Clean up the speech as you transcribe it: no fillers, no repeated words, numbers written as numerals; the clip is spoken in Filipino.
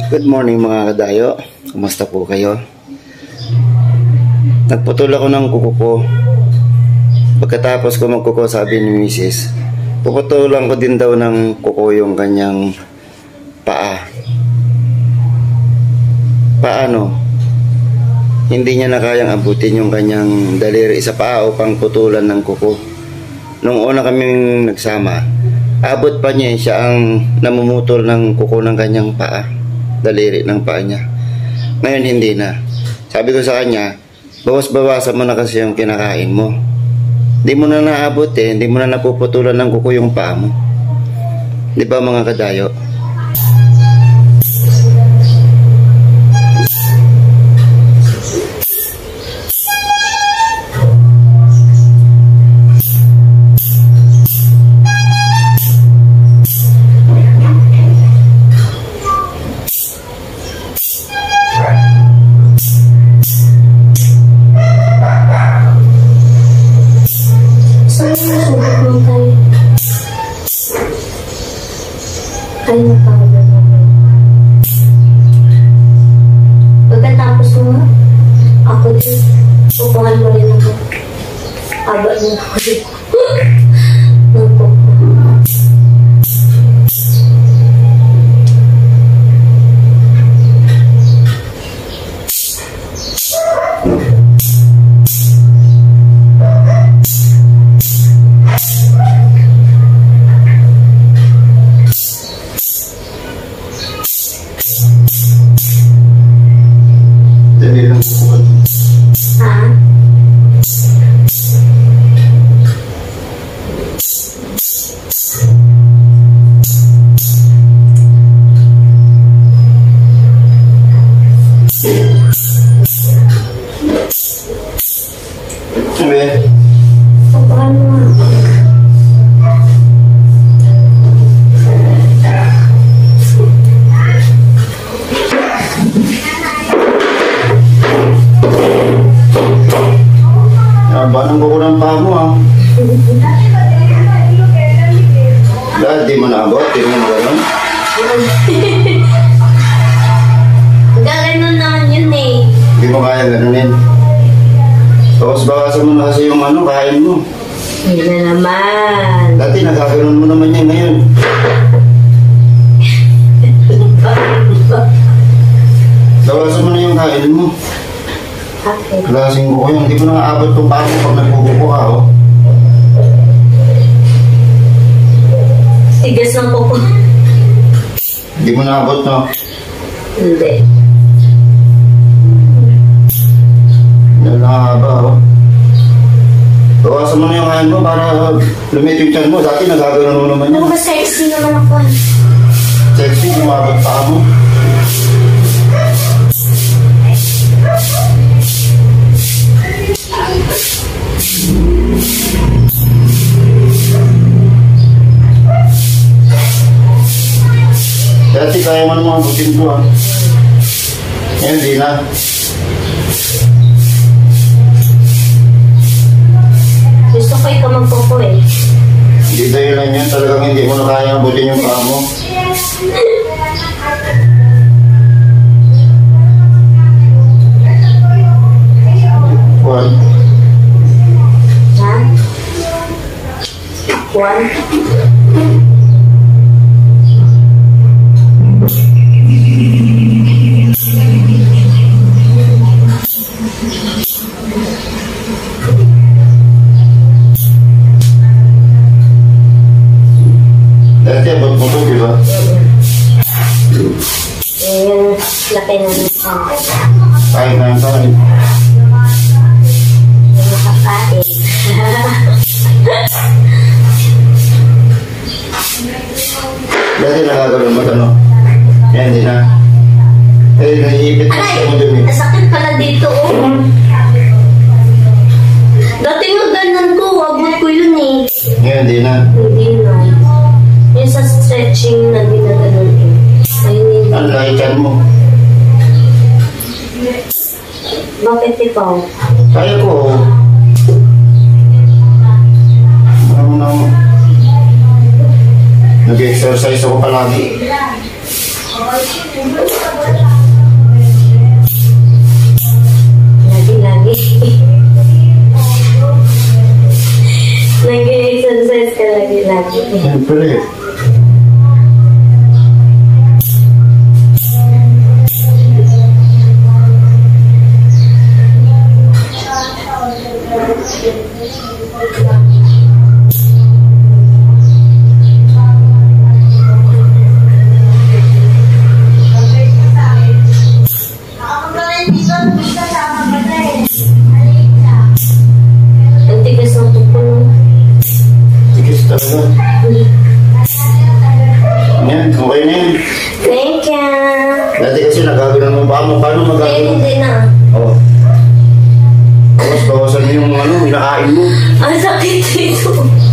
Good morning mga kadayo. Kumusta po kayo? Nagputol ako ng kuko ko. Pagkatapos ko magkuko, sabi ni Mrs., puputulan ko din daw ng kuko yung kanyang paa. Paano? Hindi niya na kayang abutin yung kanyang daliri sa paa upang putulan ng kuko. Nung una kaming nagsama, abot pa niya, siya ang namumutol ng kuko ng kanyang paa, daliri ng paa niya. Ngayon hindi na. Sabi ko sa kanya, bawas-bawasan mo na kasi yung kinakain mo. Hindi mo na naabot hindi mo na napuputulan ng kuko yung paa mo. Di ba mga kadayo? Kaya na pa naman. Pagkatapos mo, ako din, pupungan mo rin ako. Aba na ako din. Nagpupo. Anong kuko ng paa mo Dahil di mo naabot, di mo maganon. Gaganon naman yun Di mo kaya ganunin. Tapos bakasan mo na kasi yung kain mo. Hindi na naman. Dati nagkaganon mo naman yan ngayon. Bawasan mo na yung kain mo. Okay. Klaseng kuko yun. Hindi mo na aabot itong paa mo pag nagkukuko ka, Tigas ng kuko. Hindi mo na abot, no? Hindi. Nakahaba, Bawasan mo na yung kain mo para lumit yung tiyan mo. Dati nagagano'n mo naman yan. Mas sexy naman ako. Sexy, umabot paa mo. Dati kaya mo naman abutin ko, Ngayon, di na. Gusto ko ikaw magpupo Hindi dahilan yan. Talagang hindi mo na kaya abutin yung paa mo. Juan? Ha? Juan? Dati abot mo ito, di ba? Yung laki na nito. Kahit na ang kain. Yung makakain. Dati nakagano'n mo ito, Yan, di na. Naiipit na siya mo dun Nasakit pala dito, Dati nga ganun ko, abot ko yun Ngayon, di na. Hindi na. Yung sa stretching na ginaganon Ayun hindi. Ang laikan mo. Bakit ikaw? Kaya ko. Nag-exercise ako palagi. Lagi-lagi. Nag-exercise ka lagi-lagi. Siyempre. Ang tigas ng tupo. Tigas talaga. Yan, okay na yan. Thank you. Dati kasi nagagawin mo pa mo. Paano magagawin? Hindi na. Oo. Bawas-bawasan mo yung ano, hinakain mo. Ang sakit dito.